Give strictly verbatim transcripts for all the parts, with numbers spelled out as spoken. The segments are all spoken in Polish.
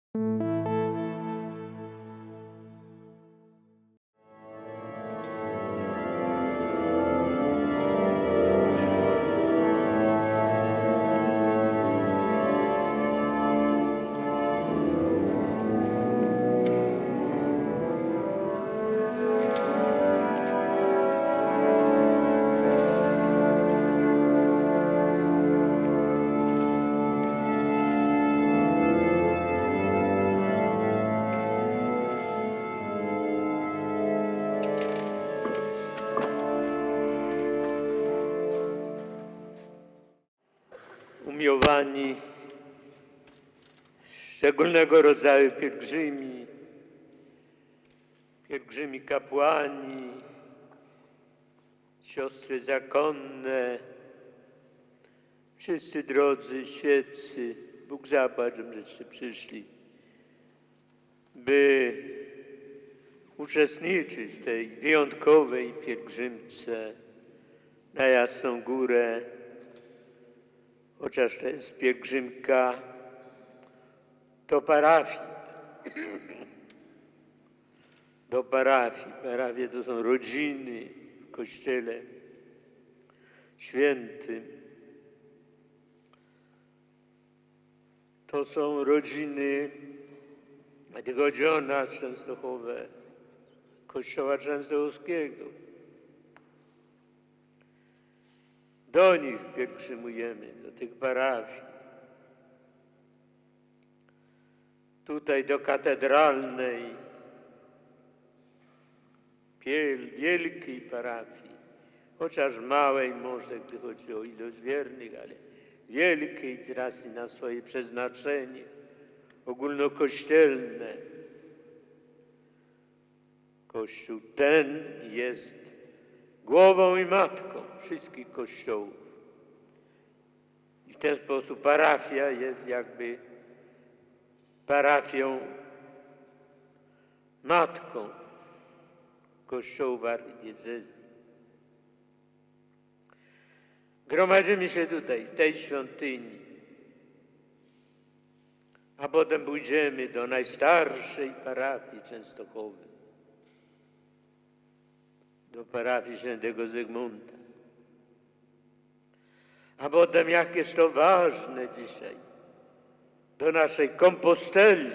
Umiłowani, szczególnego rodzaju pielgrzymi, pielgrzymi kapłani, siostry zakonne, wszyscy drodzy świeccy, Bóg zapłać, żeście przyszli, by uczestniczyć w tej wyjątkowej pielgrzymce na Jasną Górę. Chociaż to jest pielgrzymka do parafii. Do parafii. Parafie to są rodziny w Kościele Świętym. To są rodziny, gdy chodzi o nas Częstochowę, Kościoła Częstochowskiego. Do nich pielgrzymujemy, do tych parafii. Tutaj do katedralnej, wielkiej parafii, chociaż małej może, gdy chodzi o ilość wiernych, ale wielkiej z racji na swoje przeznaczenie ogólnokościelne. Kościół ten jest głową i matką wszystkich kościołów. I w ten sposób parafia jest jakby parafią matką kościołów archidiecezji. Gromadzimy się tutaj, w tej świątyni, a potem pójdziemy do najstarszej parafii Częstochowy, do parafii świętego Zygmunta. A potem, jakież to ważne dzisiaj, do naszej Komposteli.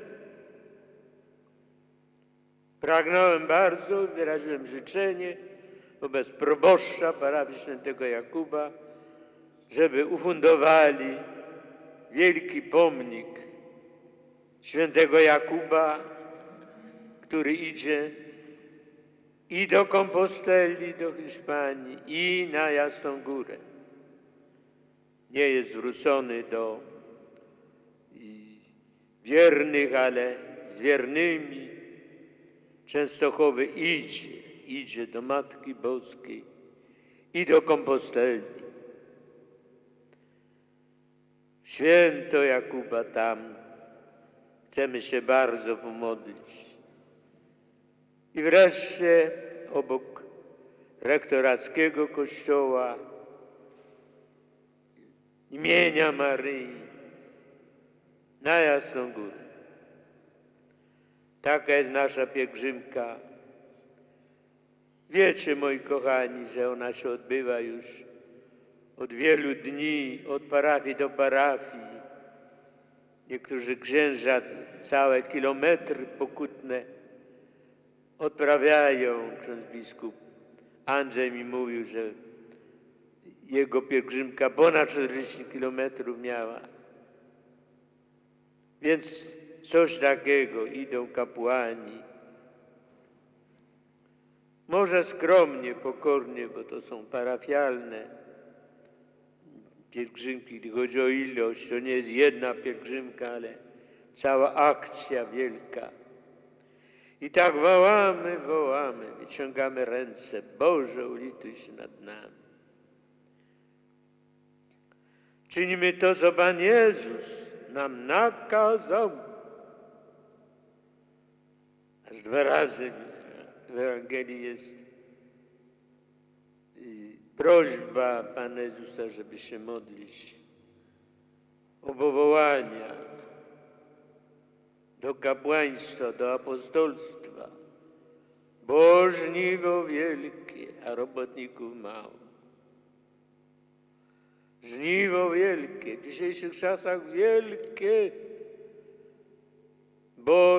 Pragnąłem bardzo, wyraziłem życzenie wobec proboszcza parafii świętego Jakuba, żeby ufundowali wielki pomnik świętego Jakuba, który idzie i do Komposteli, do Hiszpanii, i na Jasną Górę. Nie jest zwrócony do wiernych, ale z wiernymi. Częstochowy idzie, idzie do Matki Boskiej i do Komposteli. Święto Jakuba tam chcemy się bardzo pomodlić. I wreszcie obok rektorackiego kościoła imienia Maryi na Jasną Górę. Taka jest nasza pielgrzymka. Wiecie, moi kochani, że ona się odbywa już od wielu dni, od parafii do parafii. Niektórzy księża całe kilometry pokutne odprawiają. Ksiądz biskup Andrzej mi mówił, że jego pielgrzymka ponad czterdzieści kilometrów miała. Więc coś takiego, idą kapłani. Może skromnie, pokornie, bo to są parafialne pielgrzymki, gdy chodzi o ilość. To nie jest jedna pielgrzymka, ale cała akcja wielka. I tak wołamy, wołamy, wyciągamy ręce. Boże, ulituj się nad nami. Czynimy to, co Pan Jezus nam nakazał. Aż dwa razy w Ewangelii jest prośba Pana Jezusa, żeby się modlić o powołania. do kapłaństwa, do apostolstwa, bo żniwo wielkie, a robotników mało. Żniwo wielkie, w dzisiejszych czasach wielkie, bo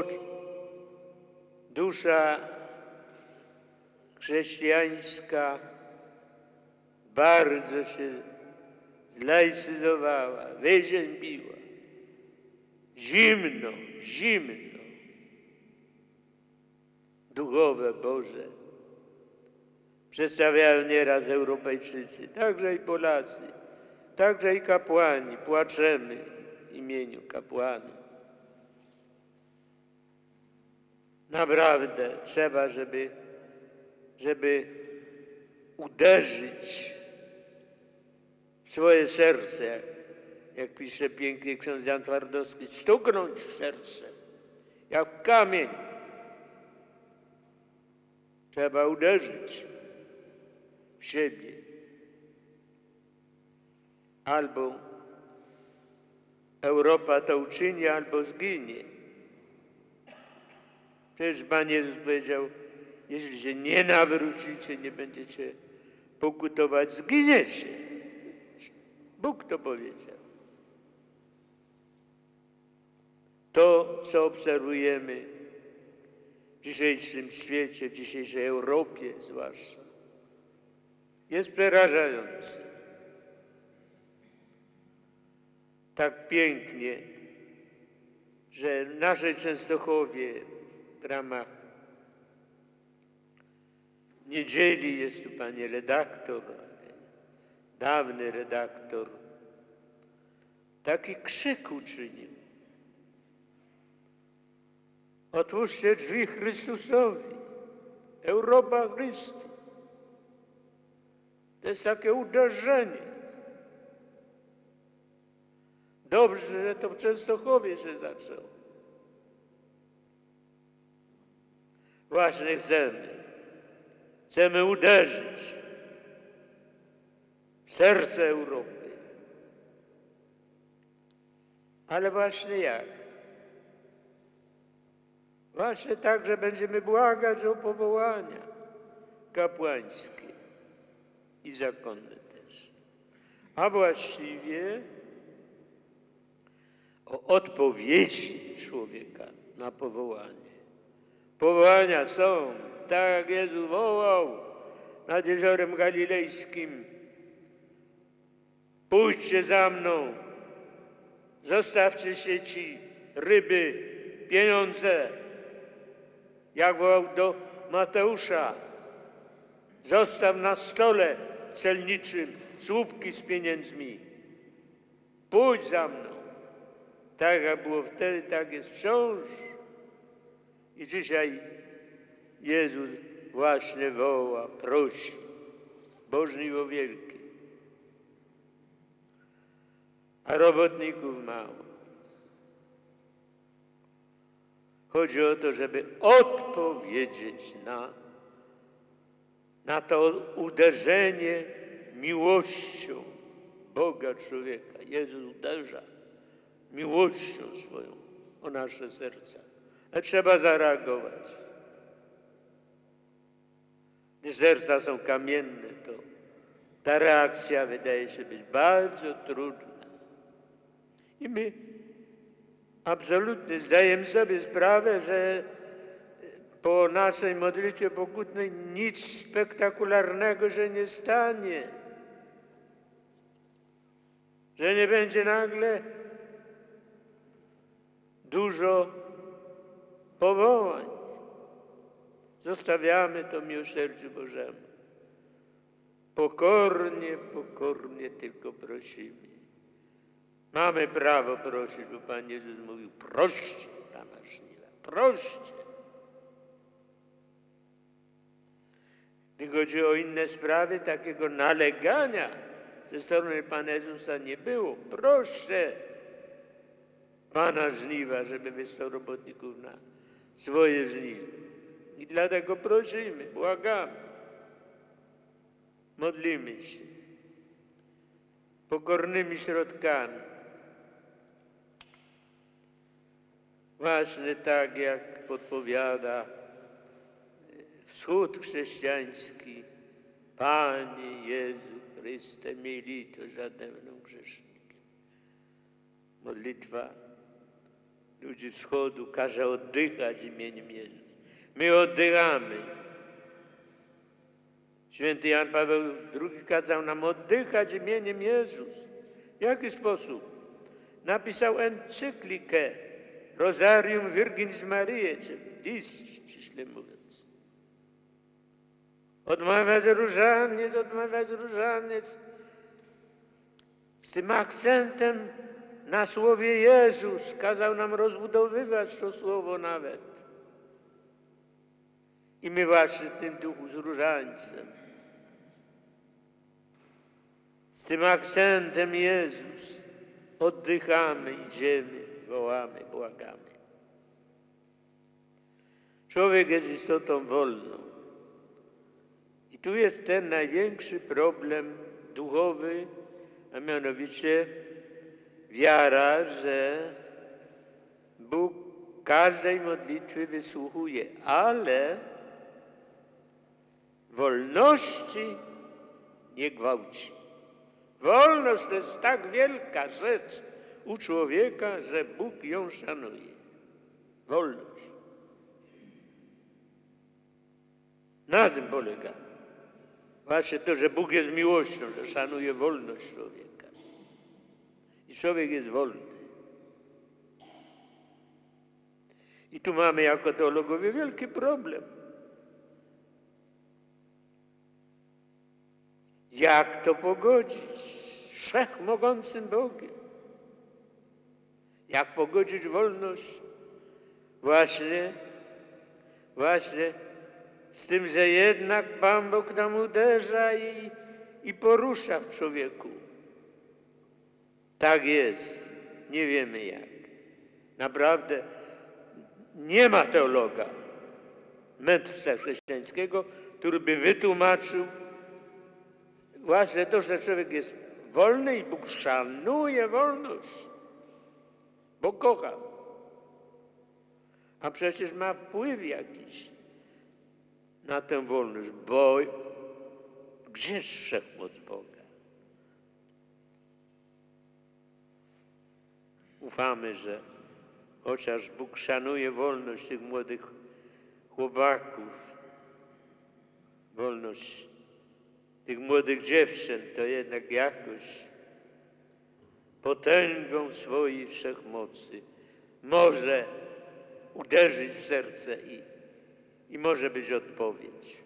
dusza chrześcijańska bardzo się zlaicyzowała, wyziębiła. Zimno, zimno. Duchowe Boże przedstawiają nieraz Europejczycy, także i Polacy, także i kapłani. Płaczemy w imieniu kapłanów. Naprawdę trzeba, żeby, żeby uderzyć w swoje serce, jak, jak pisze pięknie ksiądz Jan Twardowski, stuknąć w serce, jak w kamień. Trzeba uderzyć w siebie. Albo Europa to uczyni, albo zginie. Przecież Pan Jezus powiedział, jeśli się nie nawrócicie, nie będziecie pokutować, zginiecie. Bóg to powiedział. To, co obserwujemy w dzisiejszym świecie, w dzisiejszej Europie zwłaszcza, jest przerażające. Tak pięknie, że w naszej Częstochowie w ramach niedzieli jest tu pani redaktor, dawny redaktor, taki krzyk uczynił. Otwórzcie drzwi Chrystusowi. Europa Chrysti. To jest takie uderzenie. Dobrze, że to w Częstochowie się zaczęło. Właśnie chcemy. Chcemy uderzyć w serce Europy. Ale właśnie jak? Właśnie tak, że będziemy błagać o powołania kapłańskie i zakonne też. A właściwie o odpowiedzi człowieka na powołanie. Powołania są, tak jak Jezus wołał nad Jeziorem Galilejskim. Pójdźcie za mną, zostawcie sieci, ryby, pieniądze. Jak wołał do Mateusza, zostaw na stole celniczym słupki z pieniędzmi. Pójdź za mną. Tak jak było wtedy, tak jest wciąż. I dzisiaj Jezus właśnie woła, prosi, bo żniwo wielkie, a robotników mało. Chodzi o to, żeby odpowiedzieć na, na to uderzenie miłością Boga człowieka. Jezus uderza miłością swoją o nasze serca. A trzeba zareagować. Gdy serca są kamienne, to ta reakcja wydaje się być bardzo trudna. I my absolutnie zdajemy sobie sprawę, że po naszej modlitwie pokutnej nic spektakularnego się nie stanie. Że nie będzie nagle dużo powołań. Zostawiamy to miłosierdziu Bożemu. Pokornie, pokornie tylko prosimy. Mamy prawo prosić, bo Pan Jezus mówił, proście Pana żniwa, proście. Gdy chodzi o inne sprawy, takiego nalegania ze strony Pana Jezusa nie było. Proszę Pana żniwa, żeby wysłał robotników na swoje żniwo. I dlatego prosimy, błagamy, modlimy się pokornymi środkami. Właśnie tak jak podpowiada Wschód chrześcijański. Panie Jezu Chryste, miej litość nade mną grzesznikiem. Modlitwa ludzi Wschodu każe oddychać imieniem Jezus. My oddychamy. Święty Jan Paweł drugi kazał nam oddychać imieniem Jezus. W jaki sposób? Napisał encyklikę Rosarium Virginis Mariae, czy list, ściśle mówiąc. Odmawiać różaniec, odmawiać różaniec z tym akcentem na słowie Jezus. Kazał nam rozbudowywać to słowo nawet. I my właśnie w tym duchu z różańcem, z tym akcentem Jezus oddychamy, idziemy, wołamy, błagamy. Człowiek jest istotą wolną. I tu jest ten największy problem duchowy, a mianowicie wiara, że Bóg każdej modlitwy wysłuchuje, ale wolności nie gwałci. Wolność to jest tak wielka rzecz u człowieka, że Bóg ją szanuje. Wolność. Na tym polega. Właśnie to, że Bóg jest miłością, że szanuje wolność człowieka. I człowiek jest wolny. I tu mamy jako teologowie wielki problem. Jak to pogodzić z wszechmogącym Bogiem? Jak pogodzić wolność właśnie, właśnie z tym, że jednak Pan Bóg nam uderza i, i porusza w człowieku. Tak jest. Nie wiemy jak. Naprawdę nie ma teologa, mędrca chrześcijańskiego, który by wytłumaczył właśnie to, że człowiek jest wolny i Bóg szanuje wolność, bo kocha. A przecież ma wpływ jakiś na tę wolność, bo gdzie jest wszechmoc Boga? Ufamy, że chociaż Bóg szanuje wolność tych młodych chłopaków, wolność tych młodych dziewczyn, to jednak jakoś potęgą swojej wszechmocy może uderzyć w serce i, i może być odpowiedź.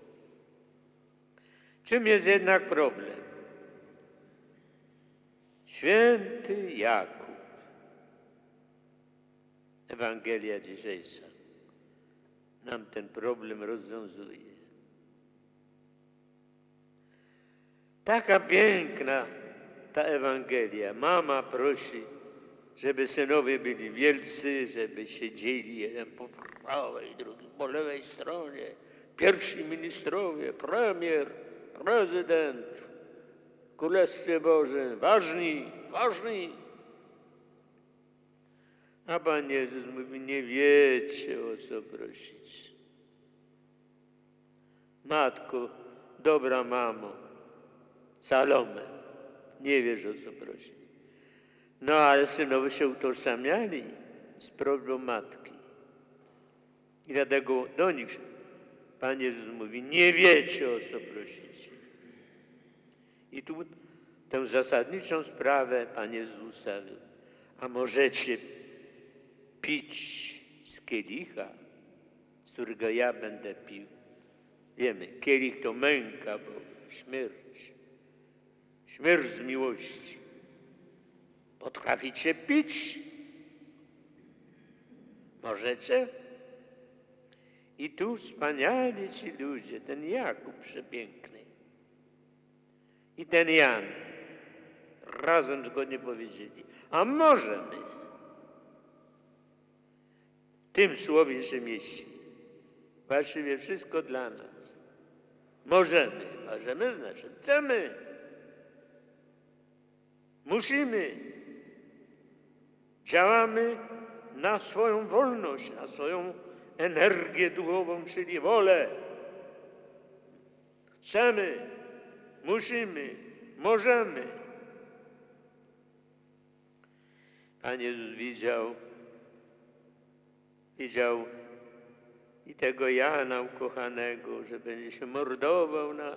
Czym jest jednak problem? Święty Jakub, Ewangelia dzisiejsza, nam ten problem rozwiązuje. Taka piękna ta Ewangelia. Mama prosi, żeby synowie byli wielcy, żeby siedzieli jeden po prawej, drugi po lewej stronie, pierwsi ministrowie, premier, prezydent w Królestwie Bożym, ważni, ważni. A Pan Jezus mówi, nie wiecie, o co prosić. Matko, dobra mamo, Salome, nie wiesz, o co prosi. No, ale synowie się utożsamiali z prośbą matki. I dlatego do nich Pan Jezus mówi, nie wiecie, o co prosicie. I tu tę zasadniczą sprawę Pan Jezus ustawił. A możecie pić z kielicha, z którego ja będę pił. Wiemy, kielich to męka, bo śmierć. Śmierć z miłości. Potraficie pić? Możecie? I tu wspaniali ci ludzie, ten Jakub przepiękny i ten Jan, razem zgodnie powiedzieli, a możemy. W tym słowie się mieści właściwie wszystko dla nas. Możemy, możemy znaczy chcemy, musimy, działamy na swoją wolność, na swoją energię duchową, czyli wolę. Chcemy, musimy, możemy. Pan Jezus widział, widział i tego Jana ukochanego, że będzie się mordował na,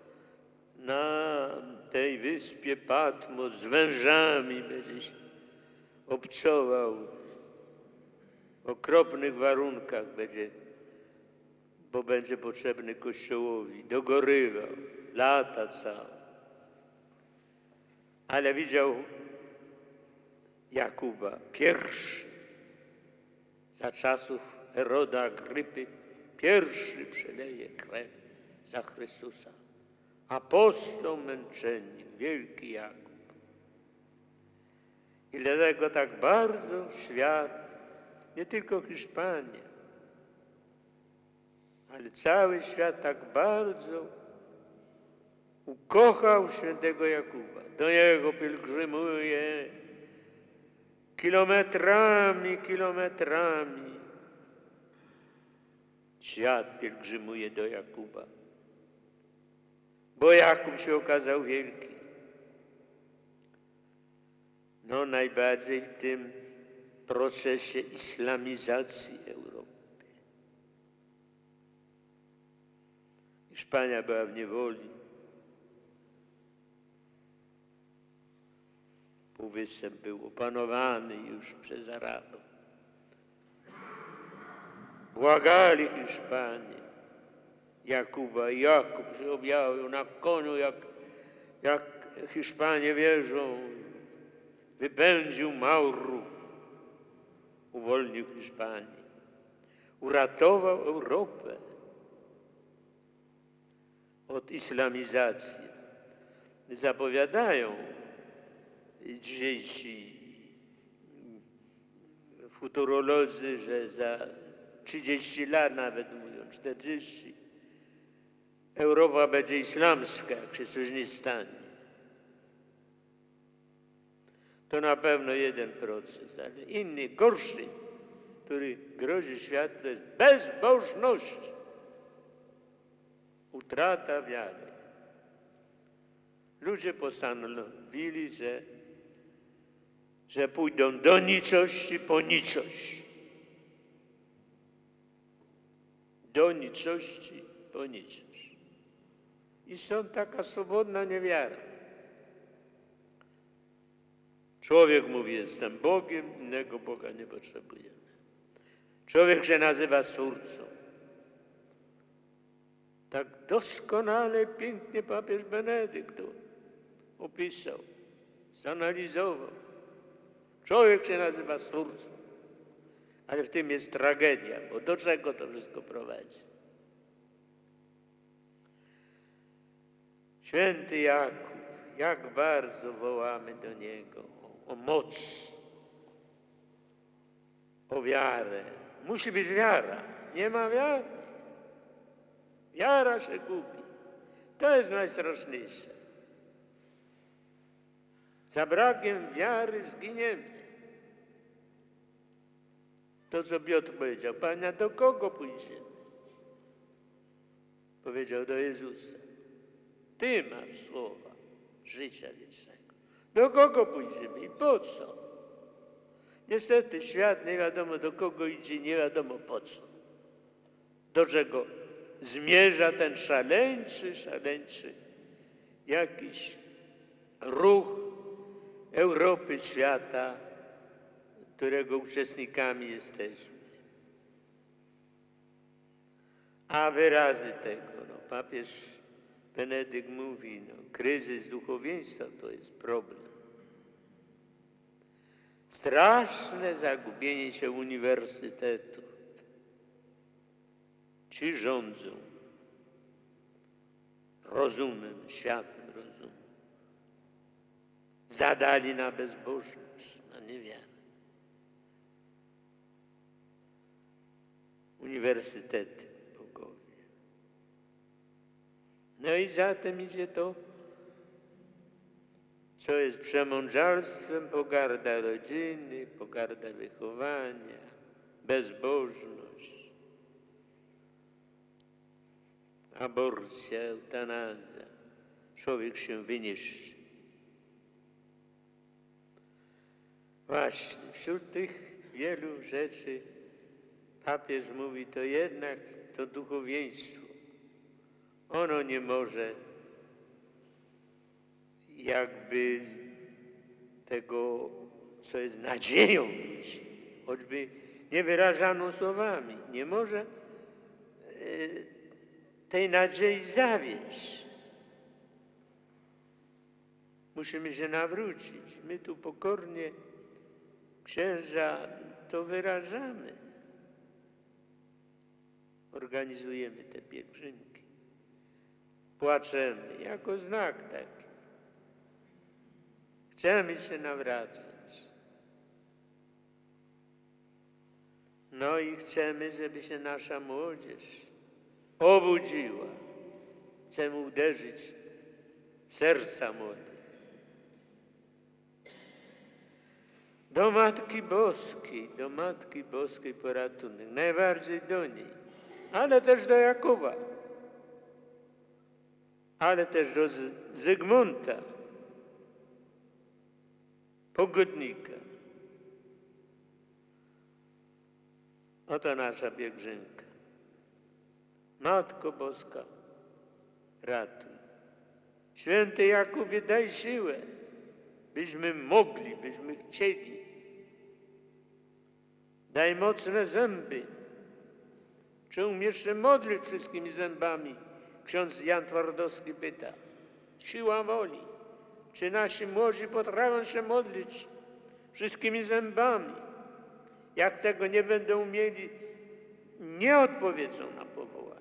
na tej wyspie Patmos z wężami, będzie się obcował w okropnych warunkach, będzie, bo będzie potrzebny Kościołowi, dogorywał lata całe. Ale widział Jakuba, pierwszy za czasów Heroda Agrypy, pierwszy przeleje krew za Chrystusa. Apostoł męczennik, wielki Jakub. I dlatego tak bardzo świat, nie tylko Hiszpania, ale cały świat tak bardzo ukochał świętego Jakuba. Do niego pielgrzymuje kilometrami, kilometrami. Świat pielgrzymuje do Jakuba, bo Jakub się okazał wielki. No najbardziej w tym procesie islamizacji Europy. Hiszpania była w niewoli. Półwysep był opanowany już przez Arabów. Błagali Hiszpanie Jakuba i Jakub się objawił na koniu, jak, jak Hiszpanie wierzą, wypędził Maurów, uwolnił Hiszpanię, uratował Europę od islamizacji. Zapowiadają dzisiejsi futurolodzy, że za trzydzieści lat, nawet mówią czterdzieści, Europa będzie islamska, jak się coś nie stanie. To na pewno jeden proces, ale inny, gorszy, który grozi światu, to jest bezbożność, utrata wiary. Ludzie postanowili, że, że pójdą do nicości po nicość. Do nicości po nicość. I stąd taka swobodna niewiara. Człowiek mówi, jestem Bogiem, innego Boga nie potrzebujemy. Człowiek się nazywa Stwórcą. Tak doskonale, pięknie papież Benedykt to opisał, zanalizował. Człowiek się nazywa Stwórcą, ale w tym jest tragedia, bo do czego to wszystko prowadzi? Święty Jakub, jak bardzo wołamy do niego o, o moc, o wiarę. Musi być wiara. Nie ma wiary. Wiara się gubi. To jest najstraszniejsze. Za brakiem wiary zginiemy. To, co Piotr powiedział, Panie, do kogo pójdziemy? Powiedział do Jezusa. Ty masz słowa życia wiecznego. Do kogo pójdziemy i po co? Niestety świat nie wiadomo do kogo idzie, nie wiadomo po co. Do czego zmierza ten szaleńczy, szaleńczy jakiś ruch Europy, świata, którego uczestnikami jesteśmy. A wyrazy tego, no, papież Benedykt mówi, no, kryzys duchowieństwa to jest problem. Straszne zagubienie się uniwersytetów. Ci rządzą rozumem, światem rozumu. Zadali na bezbożność, na niewiarę. Uniwersytety bogowie. No i za tym idzie to, co jest przemądrzalstwem, pogarda rodziny, pogarda wychowania, bezbożność, aborcja, eutanazja. Człowiek się wyniszczy. Właśnie, wśród tych wielu rzeczy papież mówi, to jednak to duchowieństwo. Ono nie może jakby tego, co jest nadzieją ludzi, choćby nie wyrażaną słowami, nie może tej nadziei zawieść. Musimy się nawrócić. My tu pokornie, księża, to wyrażamy. Organizujemy te pielgrzymki. Płaczemy jako znak taki. Chcemy się nawracać. No i chcemy, żeby się nasza młodzież obudziła. Chcemy uderzyć w serca młodych. Do Matki Boskiej, do Matki Boskiej poratunek, najbardziej do niej, ale też do Jakuba, ale też do Zygmunta, pogodnika. Oto nasza pielgrzymka. Matko Boska, ratuj. Święty Jakubie, daj siłę, byśmy mogli, byśmy chcieli. Daj mocne zęby. Czy umiesz się modlić wszystkimi zębami? Ksiądz Jan Twardowski pyta. Siła woli. Czy nasi młodzi potrafią się modlić wszystkimi zębami? Jak tego nie będą umieli, nie odpowiedzą na powołanie.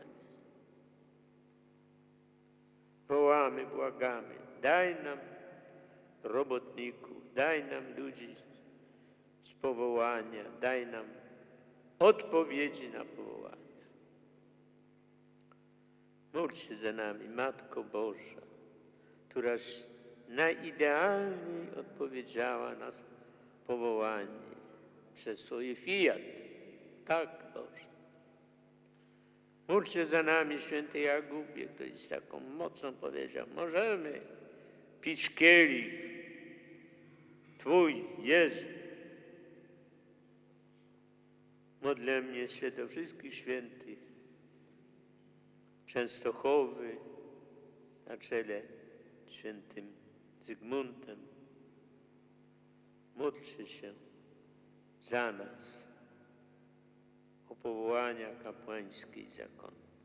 Wołamy, błagamy. Daj nam robotników, daj nam ludzi z powołania, daj nam odpowiedzi na powołania. Módl się za nami, Matko Boża, któraś najidealniej odpowiedziała na powołanie przez swoje fiat. Tak, Boże. Módl się za nami, święty Jakubie, ktoś z taką mocą powiedział, możemy pić kielich Twój, Jezu. Modlę mnie się do wszystkich świętych, Częstochowy, na czele świętym Zygmuntem. Módlcie się za nas o powołania kapłańskie i zakonne.